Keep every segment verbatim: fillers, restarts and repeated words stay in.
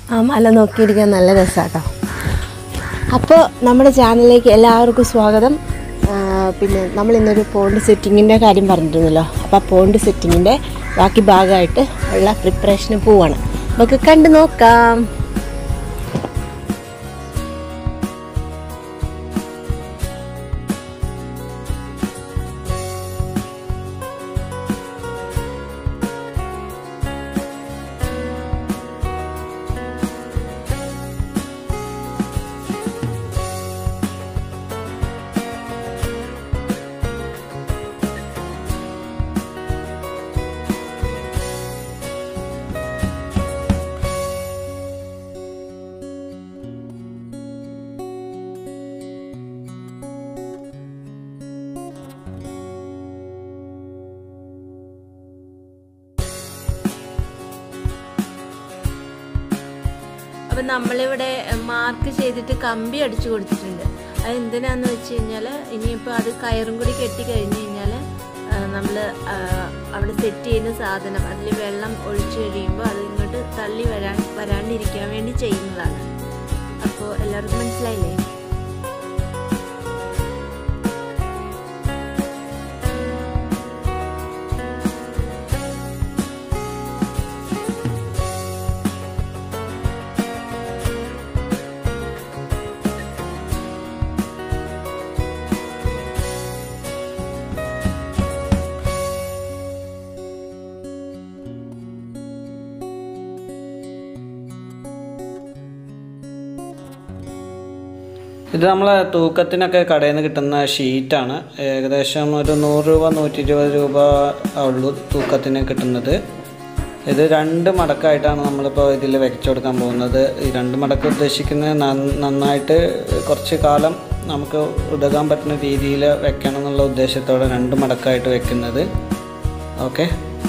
ആ മല നോക്കിയിരിക്കാൻ നല്ല രസമാട്ടോ. അപ്പോൾ നമ്മുടെ ചാനലിലേക്ക് എല്ലാവർക്കും സ്വാഗതം. പിന്നെ നമ്മൾ ഇന്നൊരു പോണ്ട് സെറ്റിങ്ങിൻ്റെ കാര്യം പറഞ്ഞിരുന്നല്ലോ. അപ്പോൾ ആ പോണ്ട് സെറ്റിങ്ങിൻ്റെ ബാക്കി ഭാഗമായിട്ട് ഉള്ള പ്രിപ്പറേഷന് പോവാണ്. നമുക്ക് കണ്ടു നോക്കാം. അപ്പം നമ്മളിവിടെ മാർക്ക് ചെയ്തിട്ട് കമ്പി അടിച്ചു കൊടുത്തിട്ടുണ്ട്. അത് എന്തിനാന്ന് വെച്ച് കഴിഞ്ഞാൽ ഇനിയിപ്പോൾ അത് കയറും കൂടി കെട്ടി കഴിഞ്ഞ് കഴിഞ്ഞാൽ നമ്മൾ അവിടെ സെറ്റ് ചെയ്യുന്ന സാധനം അതിൽ വെള്ളം ഒഴിച്ചു കഴിയുമ്പോൾ അത് ഇങ്ങോട്ട് തള്ളി വരാൻ വരാണ്ടിരിക്കാൻ വേണ്ടി ചെയ്യുന്നതാണ്. അപ്പോൾ എല്ലാവർക്കും മനസ്സിലായില്ലേ? ഇത് നമ്മളെ തൂക്കത്തിനൊക്കെ കടയിൽ നിന്ന് കിട്ടുന്ന ഷീറ്റാണ്. ഏകദേശം ഒരു നൂറ് രൂപ നൂറ്റി ഇരുപത് രൂപ ഉള്ളൂ തൂക്കത്തിന് കിട്ടുന്നത്. ഇത് രണ്ട് മടക്കായിട്ടാണ് നമ്മളിപ്പോൾ ഇതിൽ വെച്ചു കൊടുക്കാൻ പോകുന്നത്. ഈ രണ്ട് മടക്ക് ഉദ്ദേശിക്കുന്നത് നന്നായിട്ട് കുറച്ച് കാലം നമുക്ക് ഉതകാൻ പറ്റുന്ന രീതിയിൽ വെക്കണം എന്നുള്ള ഉദ്ദേശത്തോടെ രണ്ട് മടക്കായിട്ട് വെക്കുന്നത്. ഓക്കെ,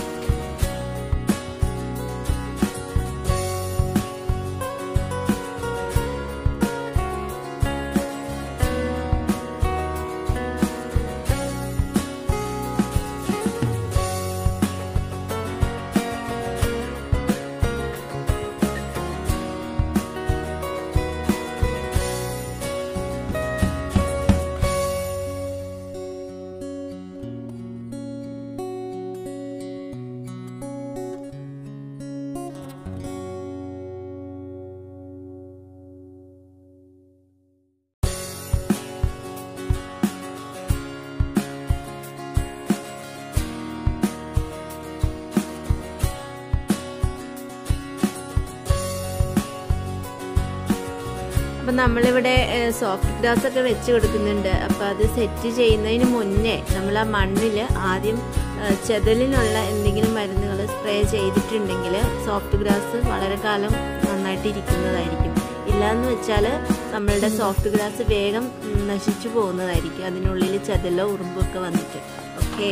അപ്പം നമ്മളിവിടെ സോഫ്റ്റ് ഗ്ലാസ് ഒക്കെ വെച്ച് കൊടുക്കുന്നുണ്ട്. അപ്പോൾ അത് സെറ്റ് ചെയ്യുന്നതിന് മുന്നേ നമ്മൾ ആ മണ്ണിൽ ആദ്യം ചെതലിനുള്ള എന്തെങ്കിലും മരുന്നുകൾ സ്പ്രേ ചെയ്തിട്ടുണ്ടെങ്കിൽ സോഫ്റ്റ് ഗ്ലാസ് വളരെ കാലം നന്നായിട്ട് ഇരിക്കുന്നതായിരിക്കും. ഇല്ലയെന്ന് വെച്ചാൽ നമ്മളുടെ സോഫ്റ്റ് ഗ്ലാസ് വേഗം നശിച്ചു പോകുന്നതായിരിക്കും, അതിനുള്ളിൽ ചെതലോ ഉറുമ്പൊക്കെ വന്നിട്ട്. ഓക്കെ,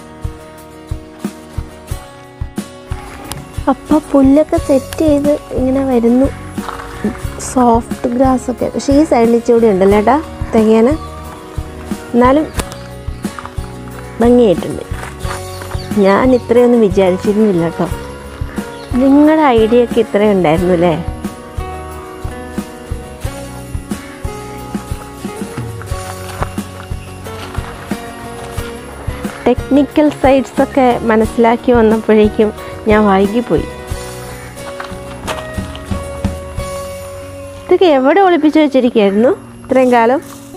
അപ്പോൾ പുല്ലൊക്കെ സെറ്റ് ചെയ്ത് ഇങ്ങനെ വരുന്നു സോഫ്റ്റ് ഗ്രാസ് ഒക്കെ. പക്ഷേ ഈ സൈഡിൽ ഇച്ചിരി ഉണ്ടല്ലോ ഏട്ടാ തികയാൻ, എന്നാലും ഭംഗിയായിട്ടുണ്ട്. ഞാൻ ഇത്രയൊന്നും വിചാരിച്ചിരുന്നില്ല കേട്ടോ. നിങ്ങളുടെ ഐഡിയ ഒക്കെ ഇത്രയും ഉണ്ടായിരുന്നു അല്ലേ? ടെക്നിക്കൽ സൈഡ്സൊക്കെ മനസ്സിലാക്കി വന്നപ്പോഴേക്കും ഞാൻ വൈകിപ്പോയി. ഇതൊക്കെ എവിടെ ഒളിപ്പിച്ച് വെച്ചിരിക്കുകയായിരുന്നു ഇത്രയും കാലം?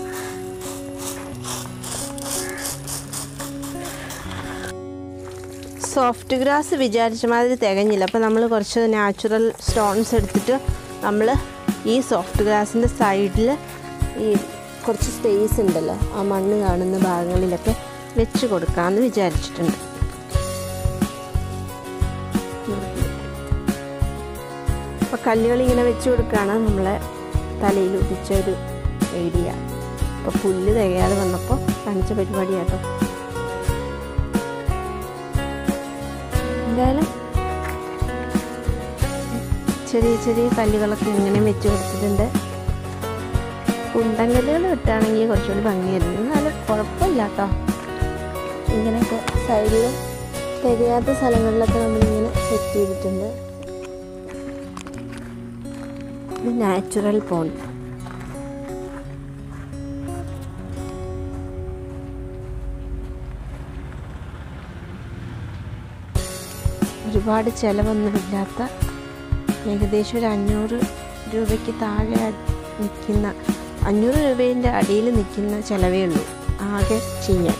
സോഫ്റ്റ് ഗ്രാസ് വിചാരിച്ച മാതിരി തികഞ്ഞില്ല. അപ്പോൾ നമ്മൾ കുറച്ച് നാച്ചുറൽ സ്റ്റോൺസ് എടുത്തിട്ട് നമ്മൾ ഈ സോഫ്റ്റ് ഗ്രാസിൻ്റെ സൈഡിൽ ഈ കുറച്ച് സ്പേസ് ഉണ്ടല്ലോ, ആ മണ്ണ് കാണുന്ന ഭാഗങ്ങളിലൊക്കെ വെച്ച് കൊടുക്കാമെന്ന് വിചാരിച്ചിട്ടുണ്ട്. അപ്പോൾ കല്ലുകൾ ഇങ്ങനെ വെച്ച് കൊടുക്കുകയാണ് നമ്മളെ തലയിൽ ഉദിച്ചൊരു ഐഡിയ. അപ്പോൾ പുല്ല് തികയാതെ വന്നപ്പോൾ കാണിച്ച പരിപാടിയാട്ടോ. എന്തായാലും ചെറിയ ചെറിയ കല്ലുകളൊക്കെ ഇങ്ങനെ വെച്ച് കൊടുത്തിട്ടുണ്ട്. കുണ്ടങ്കല്ലുകൾ ഇട്ടാണെങ്കിൽ കുറച്ചുകൂടി ഭംഗിയായിരുന്നു. എന്നാലും കുഴപ്പമില്ല കേട്ടോ. ഇങ്ങനെയൊക്കെ സൈഡിൽ തികയാത്ത സ്ഥലങ്ങളിലൊക്കെ നമ്മളിങ്ങനെ സെറ്റ് ചെയ്തിട്ടുണ്ട്. ഇത് നാച്ചുറൽ പോണ്ട്. ഒരുപാട് ചിലവൊന്നുമില്ലാത്ത ഏകദേശം ഒരു അഞ്ഞൂറ് രൂപയ്ക്ക് താഴെ നിൽക്കുന്ന അഞ്ഞൂറ് രൂപേൻ്റെ അടിയിൽ നിൽക്കുന്ന ചിലവേ ഉള്ളൂ ആകെ ചെയ്യാൻ.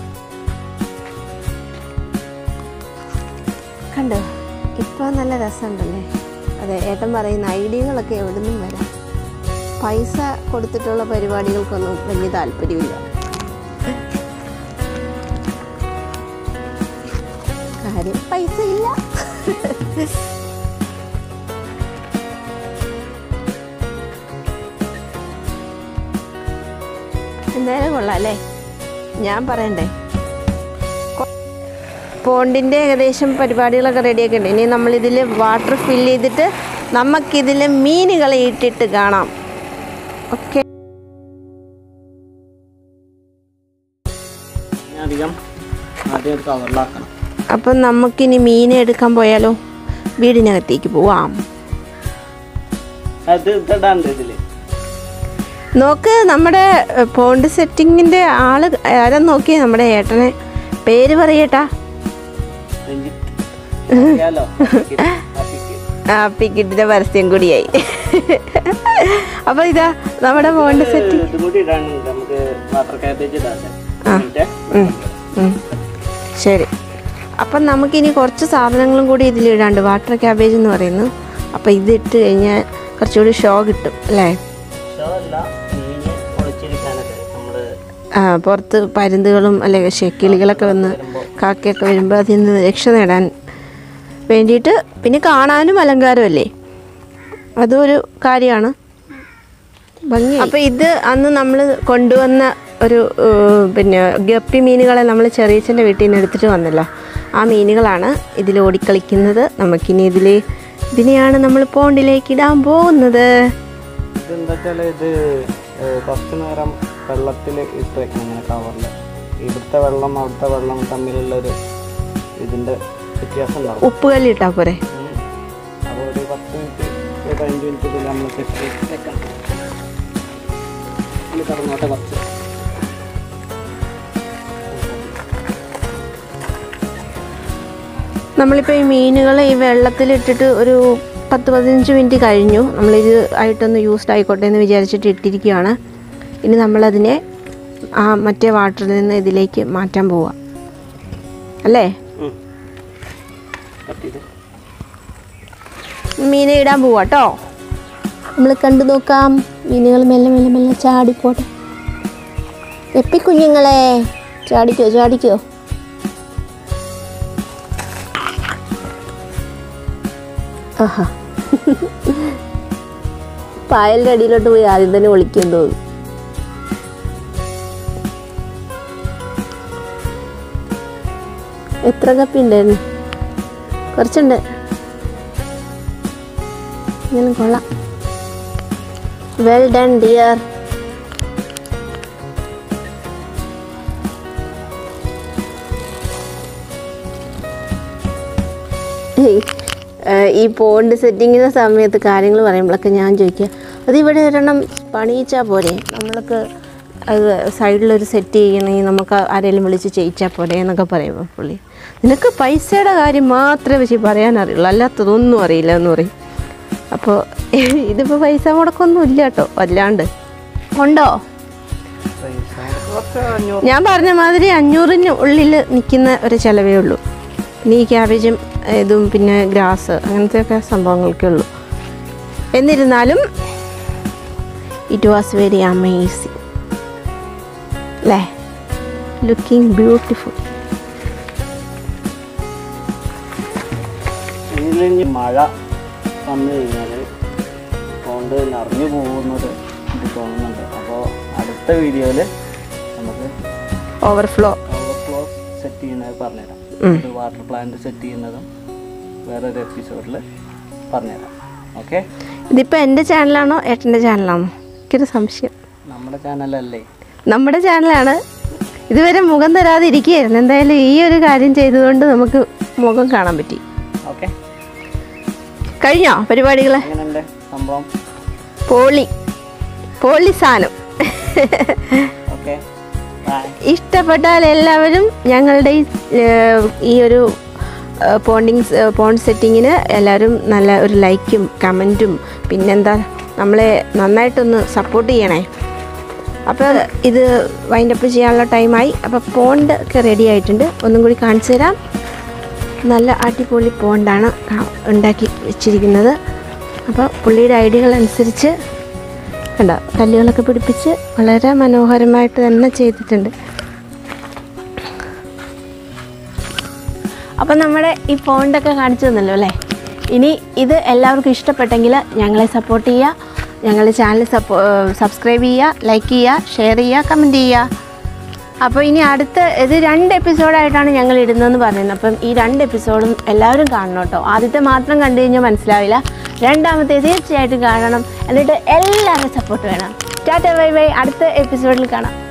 കണ്ടോ, ഇപ്പോൾ നല്ല രസമുണ്ടല്ലേ? അതെ, ഏട്ടൻ പറയുന്ന ഐഡിയകളൊക്കെ എവിടെ നിന്നും വരാം. പൈസ കൊടുത്തിട്ടുള്ള പരിപാടികൾക്കൊന്നും വലിയ താല്പര്യമില്ല. കാര്യം പൈസ ഇല്ല. എന്തായാലും കൊള്ളാം അല്ലേ? ഞാൻ പറയണ്ടേ, പോണ്ടിൻ്റെ ഏകദേശം പരിപാടികളൊക്കെ റെഡിയൊക്കെ ഉണ്ട്. ഇനി നമ്മളിതിൽ വാട്ടർ ഫില്ല് ചെയ്തിട്ട് നമുക്കിതിൽ മീനുകളെ ഇട്ടിട്ട് കാണാം. ഓക്കെ, അപ്പം നമുക്കിനി മീനെ എടുക്കാൻ പോയാലോ? വീടിനകത്തേക്ക് പോവാം. നോക്ക്, നമ്മുടെ പോണ്ട് സെറ്റിങ്ങിൻ്റെ ആള് ആരാ നോക്കിയേ? നമ്മുടെ ഏട്ടനെ പേര് പറയട്ടാ. ആ പിക്കിറ്റിന്റെ പരസ്യം കൂടിയായി. അപ്പൊ ഇതാ നമ്മുടെ പോണ്ട് സെറ്റിംഗ്. ശരി, അപ്പം നമുക്കിനി കുറച്ച് സാധനങ്ങളും കൂടി ഇതിലിടാണ്ട്. വാട്ടർ ക്യാബേജ് എന്ന് പറയുന്നു. അപ്പം ഇത് ഇട്ട് കഴിഞ്ഞാൽ കുറച്ചുകൂടി ഷോ കിട്ടും അല്ലേ? ആ, പുറത്ത് പരുന്തുകളും അല്ലെങ്കിൽ ഷെക്കിളികളൊക്കെ വന്ന് കാക്കയൊക്കെ വരുമ്പോൾ അതിൽ നിന്ന് രക്ഷ നേടാൻ വേണ്ടിയിട്ട്, പിന്നെ കാണാനും അലങ്കാരമല്ലേ, അതും ഒരു കാര്യമാണ്, ഭംഗി. അപ്പോൾ ഇത് അന്ന് നമ്മൾ കൊണ്ടുവന്ന ഒരു പിന്നെ ഗപ്പി മീനുകളെ നമ്മൾ ചെറിയച്ഛൻ്റെ വീട്ടിൽ നിന്ന് എടുത്തിട്ട് വന്നല്ലോ. ആ മീനുകളാണ് ഇതിൽ ഓടിക്കളിക്കുന്നത്. നമുക്കിനി ഇതിൽ ഇതിനെയാണ് നമ്മൾ പോണ്ടിലേക്ക് ഇടാൻ പോകുന്നത്. ഇതെന്താ വെച്ചാൽ ഇത് കുറച്ച് നേരം വെള്ളത്തിൽ ഇട്ട് വെക്കണം, ഇങ്ങനെ കവറിൽ. ഇവിടുത്തെ വെള്ളം അവിടുത്തെ വെള്ളം തമ്മിലുള്ളൊരു ഇതിൻ്റെ വ്യത്യാസം ഉണ്ടാവും. ഉപ്പ് കല്ല് ഇട്ടാൽ പോരെ? അപ്പോൾ ഒരു പത്ത് മിനിറ്റ് ഒരു പതിനഞ്ച് മിനിറ്റ് ഇതിൽ നമ്മൾ സെറ്റ് വെക്കണം. ഇത് കടന്നോട്ടെ കുറച്ച്. നമ്മളിപ്പോൾ ഈ മീനുകൾ ഈ വെള്ളത്തിലിട്ടിട്ട് ഒരു പത്ത് പതിനഞ്ച് മിനിറ്റ് കഴിഞ്ഞു. നമ്മളിത് ആയിട്ടൊന്ന് യൂസ്ഡ് ആയിക്കോട്ടെ എന്ന് വിചാരിച്ചിട്ട് ഇട്ടിരിക്കുകയാണ്. ഇനി നമ്മളതിനെ ആ മറ്റേ വാട്ടറിൽ നിന്ന് ഇതിലേക്ക് മാറ്റാൻ പോവുക അല്ലേ? മീനെ ഇടാൻ പോവാ കേട്ടോ. നമ്മൾ കണ്ടു നോക്കാം. മീനുകൾ മെല്ലെ മെല്ലെ മെല്ലെ ചാടിക്കോട്ടെ. എപ്പിക്കുഞ്ഞുങ്ങളെ ചാടിക്കോ ചാടിക്കോ. ആഹാ, പായലിൻ്റെ അടിയിലോട്ട് പോയി ആദ്യം തന്നെ ഒളിക്കാൻ തോന്നും. എത്ര കപ്പി ഉണ്ടായിരുന്നു? കുറച്ചുണ്ട്. ഇങ്ങനെ കൊള്ളാം. Well done dear. ഈ പോണ്ട് സെറ്റിങ്ങിൻ്റെ സമയത്ത് കാര്യങ്ങൾ പറയുമ്പോഴൊക്കെ ഞാൻ ചോദിക്കുക, അതിവിടെ ഒരെണ്ണം പണിയിച്ചാൽ പോരെ, നമ്മൾക്ക് അത് സൈഡിലൊരു സെറ്റ് ചെയ്യണമെങ്കിൽ നമുക്ക് ആരെങ്കിലും വിളിച്ച് ചെയ്യിച്ചാൽ പോരെ എന്നൊക്കെ പറയുമ്പോൾ പുള്ളി, നിനക്ക് പൈസയുടെ കാര്യം മാത്രമേ വെച്ച് പറയാനറിയുള്ളൂ, അല്ലാത്തതൊന്നും അറിയില്ല എന്ന് പറയും. അപ്പോൾ ഇതിപ്പോൾ പൈസ മുടക്കൊന്നും ഇല്ല കേട്ടോ. അല്ലാണ്ട് ഉണ്ടോ? ഞാൻ പറഞ്ഞ മാതിരി അഞ്ഞൂറിന് ഉള്ളിൽ നിൽക്കുന്ന ഒരു ചിലവേ ഉള്ളൂ. ഇനി ഈ ക്യാബേജും ഇതും പിന്നെ ഗ്രാസ് അങ്ങനത്തെയൊക്കെ സംഭവങ്ങളൊക്കെ ഉള്ളൂ. എന്നിരുന്നാലും ഇറ്റ് വാസ് വെരി അമേസിങ് അല്ലേ? Looking beautiful. ഇതിൽ മഴ വന്നു കഴിഞ്ഞാൽ കൊണ്ട് നിറഞ്ഞു പോകുന്നത് എനിക്ക് തോന്നുന്നുണ്ട്. അപ്പോൾ അടുത്ത വീഡിയോയിൽ നമുക്ക് ഓവർഫ്ലോ ഓവർഫ്ലോ സെറ്റ് ചെയ്യുന്നത് പറഞ്ഞുതരാം. ഒരു വാട്ടർ പ്ലാന്റ് സെറ്റ് ചെയ്യുന്നതും വേറൊരു എപ്പിസോഡിൽ പറഞ്ഞുതരാം. ഓക്കെ, ഇതിപ്പോൾ എൻ്റെ ചാനലാണോ ഏട്ടൻ്റെ ചാനലാണോ? എനിക്കൊരു സംശയം. നമ്മുടെ ചാനലല്ലേ? നമ്മുടെ ചാനലാണ്. ഇതുവരെ മുഖം തരാതെ ഇരിക്കുകയായിരുന്നു. എന്തായാലും ഈ ഒരു കാര്യം ചെയ്തുകൊണ്ട് നമുക്ക് മുഖം കാണാൻ പറ്റി. ഓക്കെ, കഴിഞ്ഞോ പരിപാടികൾ? എങ്ങനെയുണ്ട് സംഭവം? പോളി പോളി സാധനം. ഓക്കെ, ഇഷ്ടപ്പെട്ടാൽ എല്ലാവരും ഞങ്ങളുടെ ഈ ഒരു പോണ്ടിങ് പോണ്ട് സെറ്റിങ്ങിന് എല്ലാവരും നല്ല ഒരു ലൈക്കും കമൻറ്റും പിന്നെന്താ നമ്മളെ നന്നായിട്ടൊന്ന് സപ്പോർട്ട് ചെയ്യണേ. അപ്പോൾ ഇത് വൈൻഡപ്പ് ചെയ്യാനുള്ള ടൈമായി. അപ്പോൾ പോണ്ട് ഒക്കെ റെഡി ആയിട്ടുണ്ട്. ഒന്നും കൂടി കാണിച്ചു തരാം. നല്ല അടിപൊളി പോണ്ടാണ് ഉണ്ടാക്കി വെച്ചിരിക്കുന്നത്. അപ്പോൾ പുള്ളിയുടെ ഐഡിയകൾ അനുസരിച്ച് കണ്ടോ കല്ലുകളൊക്കെ പിടിപ്പിച്ച് വളരെ മനോഹരമായിട്ട് തന്നെ ചെയ്തിട്ടുണ്ട്. അപ്പം നമ്മുടെ ഈ പോണ്ടൊക്കെ കാണിച്ചു തന്നല്ലോ അല്ലേ. ഇനി ഇത് എല്ലാവർക്കും ഇഷ്ടപ്പെട്ടെങ്കിൽ ഞങ്ങളെ സപ്പോർട്ട് ചെയ്യുക, ഞങ്ങളുടെ ചാനൽ സപ്പോ സബ്സ്ക്രൈബ് ചെയ്യുക, ലൈക്ക് ചെയ്യുക, ഷെയർ ചെയ്യുക, കമൻറ്റ് ചെയ്യുക. അപ്പോൾ ഇനി അടുത്ത ഇത് രണ്ട് എപ്പിസോഡായിട്ടാണ് ഞങ്ങൾ ഇടുന്നതെന്ന് പറയുന്നത്. അപ്പം ഈ രണ്ട് എപ്പിസോഡും എല്ലാവരും കാണണം കേട്ടോ. ആദ്യത്തെ മാത്രം കണ്ടു കഴിഞ്ഞാൽ മനസ്സിലാവില്ല. രണ്ടാമത്തെ തീർച്ചയായിട്ടും കാണണം. എന്നിട്ട് എല്ലാവരും സപ്പോർട്ട് വേണം. Tata bye bye. അടുത്ത എപ്പിസോഡിൽ കാണാം.